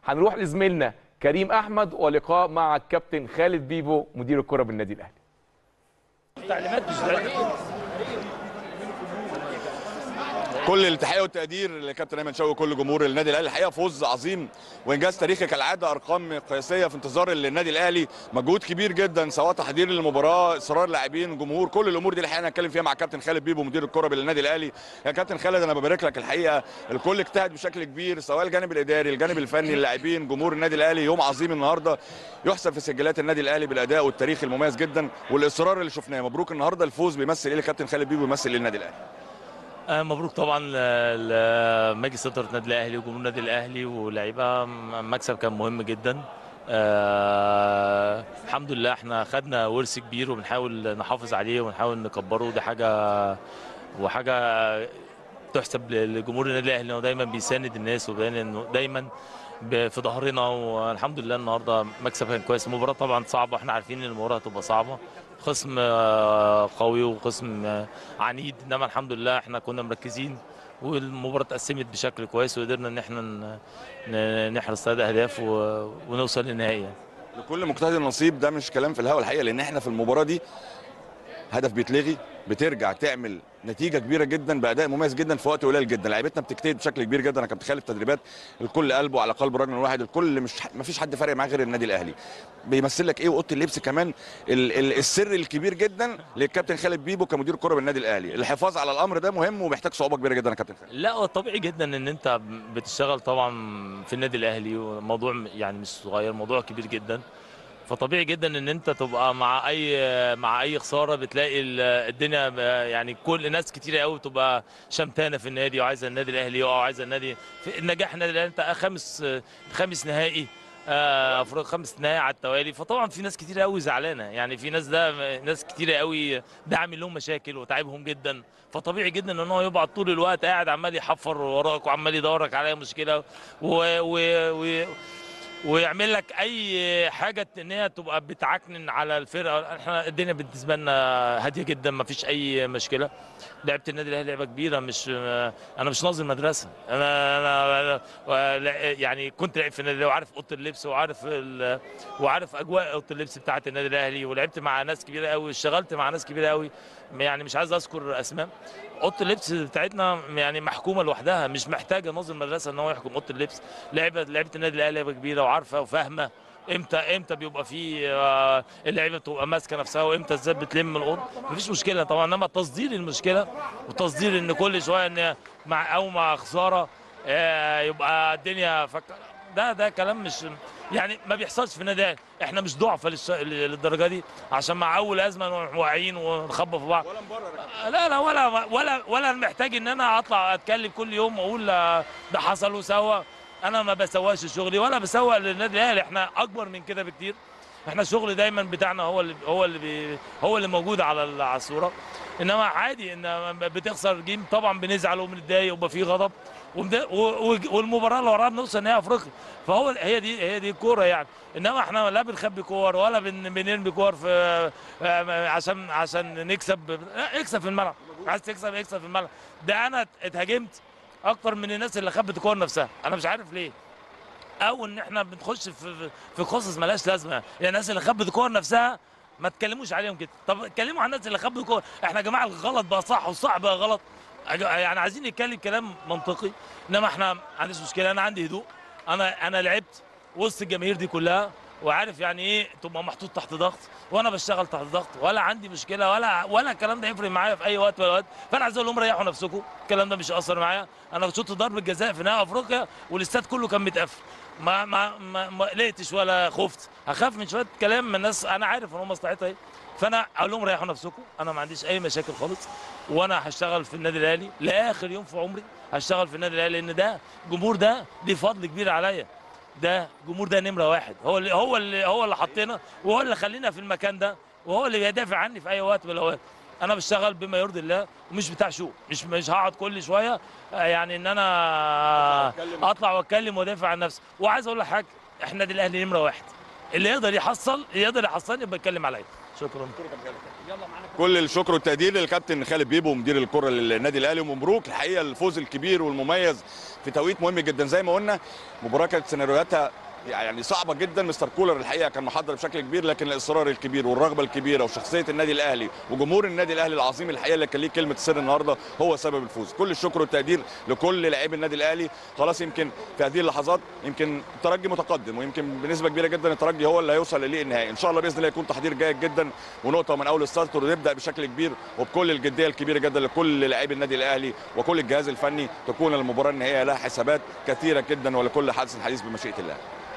هنروح لزميلنا كريم احمد ولقاء مع الكابتن خالد بيبو مدير الكره بالنادي الاهلي. تعليمات كل التحيه والتقدير لكابتن ايمن شوقي وكل جمهور النادي الاهلي. الحقيقه فوز عظيم وانجاز تاريخي كالعاده، ارقام قياسيه في انتظار النادي الاهلي، مجهود كبير جدا سواء تحضير للمباراه، اصرار لاعبين، جمهور، كل الامور دي الحقيقه هنتكلم فيها مع كابتن خالد بيبو مدير الكره بالنادي الاهلي. يا كابتن خالد انا ببارك لك، الحقيقه الكل اجتهد بشكل كبير سواء الجانب الاداري، الجانب الفني، اللاعبين، جمهور النادي الاهلي. يوم عظيم النهارده يحسب في سجلات النادي الاهلي بالاداء والتاريخ المميز جدا والاصرار اللي شفناه. مبروك النهارده، الفوز بيمثل ايه لكابتن خالد بيبو، بيمثل ايه للنادي الاهلي؟ مبروك طبعا لمجلس اداره النادي الاهلي وجمهور النادي الاهلي ولاعيبه. مكسب كان مهم جدا. الحمد لله احنا خدنا ورث كبير وبنحاول نحافظ عليه ونحاول نكبره، ودي حاجه تحسب لجمهور النادي الاهلي انه دايما بيساند الناس ودايما في ظهرنا، والحمد لله النهارده مكسب كان كويس. المباراه طبعا صعبه، احنا عارفين ان المباراه هتبقى صعبه، خصم قوي وخصم عنيد، انما الحمد لله احنا كنا مركزين والمباراه اتقسمت بشكل كويس وقدرنا ان احنا نحرز 3 اهداف ونوصل للنهائي يعني. لكل مجتهد النصيب، ده مش كلام في الهوا الحقيقه، لان احنا في المباراه دي هدف بيتلغي بترجع تعمل نتيجه كبيره جدا باداء مميز جدا في وقت قليل جدا. لعيبتنا بتجتهد بشكل كبير جدا. انا كنت خالف تدريبات، الكل قلبه على قلب رجل واحد، الكل ما فيش حد فارق معاه غير النادي الاهلي. بيمثل لك ايه واوضه اللبس كمان السر الكبير جدا للكابتن خالد بيبو كمدير كره بالنادي الاهلي. الحفاظ على الامر ده مهم ومحتاج صعوبه كبيره جدا يا كابتن خالد. لا هو طبيعي جدا ان انت بتشتغل طبعا في النادي الاهلي، وموضوع يعني مش صغير، موضوع كبير جدا، فطبيعي جدا ان انت تبقى مع اي خساره بتلاقي الدنيا يعني كل ناس كتيره قوي بتبقى شمتانه في النادي وعايزه النادي الاهلي يقع وعايزه النادي في النجاح. النادي الاهلي انت خامس نهائي افريقيا، 5 نهائي على التوالي، فطبعا في ناس كتيره قوي زعلانه، يعني في ناس كتيره قوي ده عامل لهم مشاكل وتعبهم جدا، فطبيعي جدا ان هو يبقى طول الوقت قاعد عمال يحفر وراك وعمال يدورك على مشكله ويعمل لك اي حاجه ان هي تبقى بتعكنن على الفرقه. احنا الدنيا بالنسبه لنا هاديه جدا، ما فيش اي مشكله. لعبه النادي الاهلي لعبه كبيره، انا مش ناظر مدرسه، انا يعني كنت لعب في النادي الاهلي وعارف اوضه اللبس وعارف اجواء اوضه اللبس بتاعه النادي الاهلي، ولعبت مع ناس كبيره قوي، اشتغلت مع ناس كبيره قوي، يعني مش عايز اذكر اسماء. اوضه اللبس بتاعتنا يعني محكومه لوحدها، مش محتاجه ناظر مدرسه ان هو يحكم اوضه اللبس. لعبه النادي الاهلي لعبه كبيره وعارفه وفاهمه امتى بيبقى في اللعيبه بتبقى ماسكه نفسها وامتى ازاي بتلم الاوضه، مفيش مشكله طبعا، انما تصدير المشكله وتصدير ان كل شويه ان مع خساره يبقى الدنيا ده كلام مش يعني ما بيحصلش في النادي الاهلي. احنا مش ضعفة للدرجه دي عشان مع اول ازمه نروح واقعين ونخبط في بعض، لا ولا محتاج ان انا اطلع اتكلم كل يوم واقول ده حصل وسوى. انا ما بسواش شغلي ولا بسوق للنادي الاهلي، احنا اكبر من كده بكتير. احنا الشغل دايما بتاعنا هو اللي موجود على الصوره، انما عادي ان بتخسر جيم طبعا بنزعل وبنتضايق ويبقى في غضب، والمباراه اللي وراها بنوصل نهائي افريقيا، هي دي الكوره يعني. انما احنا لا بنخبي كور ولا بنرمي كور في عشان نكسب. اكسب في الملعب، عايز تكسب اكسب في الملعب. ده انا اتهاجمت اكتر من الناس اللي خبت الكور نفسها، انا مش عارف ليه، او ان احنا بنخش في قصص مالهاش لازمه. يعني الناس اللي خبت الكور نفسها ما تكلموش عليهم كده، طب اتكلموا عن الناس اللي خبت الكور. احنا يا جماعه الغلط بقى صح والصح بقى غلط، يعني عايزين نتكلم كلام منطقي، انما احنا ما عنديش مشكله. انا عندي هدوء، انا لعبت وسط الجماهير دي كلها وعارف يعني ايه تبقى محطوط تحت ضغط، وانا بشتغل تحت ضغط ولا عندي مشكله ولا الكلام ده يفرق معايا في اي وقت ولا وقت. فانا عايز اقول لهم ريحوا نفسكم، الكلام ده مش هيأثر معايا. انا شوط ضربه جزاء في نهائي افريقيا والاستاد كله كان متقفل، ما قلقتش ولا خفت. هخاف من شويه كلام من الناس انا عارف ان هم مصلحتها ايه. فانا اقول لهم ريحوا نفسكم، انا ما عنديش اي مشاكل خالص، وانا هشتغل في النادي الاهلي لاخر يوم في عمري. هشتغل في النادي الاهلي لان ده الجمهور ده ليه فضل كبير عليا. ده الجمهور ده نمره واحد، هو اللي حطينا وهو اللي خلينا في المكان ده وهو اللي بيدافع عني في اي وقت من الاوقات. انا بشتغل بما يرضي الله ومش بتاع شو، مش هقعد كل شويه يعني ان انا اطلع واتكلم وادافع عن نفسي. وعايز اقول لك حاجه، احنا النادي الاهلي نمره واحد، اللي يقدر يحصلني يبقى يتكلم عليا. شكرا. كل الشكر والتقدير للكابتن خالد بيبو مدير الكره للنادي الاهلي، ومبروك الحقيقه الفوز الكبير والمميز في توقيت مهم جدا. زي ما قلنا مباراه كانت سيناريوهاتها يعني صعبه جدا. مستر كولر الحقيقه كان محضر بشكل كبير، لكن الاصرار الكبير والرغبه الكبيره وشخصيه النادي الاهلي وجمهور النادي الاهلي العظيم الحقيقه اللي كان ليه كلمه السر النهارده هو سبب الفوز. كل الشكر والتقدير لكل لاعبي النادي الاهلي. خلاص يمكن في هذه اللحظات يمكن الترجي متقدم، ويمكن بنسبه كبيره جدا الترجي هو اللي هيوصل لليه النهائي ان شاء الله باذن الله. يكون تحضير جيد جدا ونقطه من اول السطر، ونبدا بشكل كبير وبكل الجديه الكبيره جدا لكل لاعبي النادي الاهلي وكل الجهاز الفني. تكون المباراه النهائيه لها حسابات كثيره جدا، ولكل حادث حديث بمشيئه الله.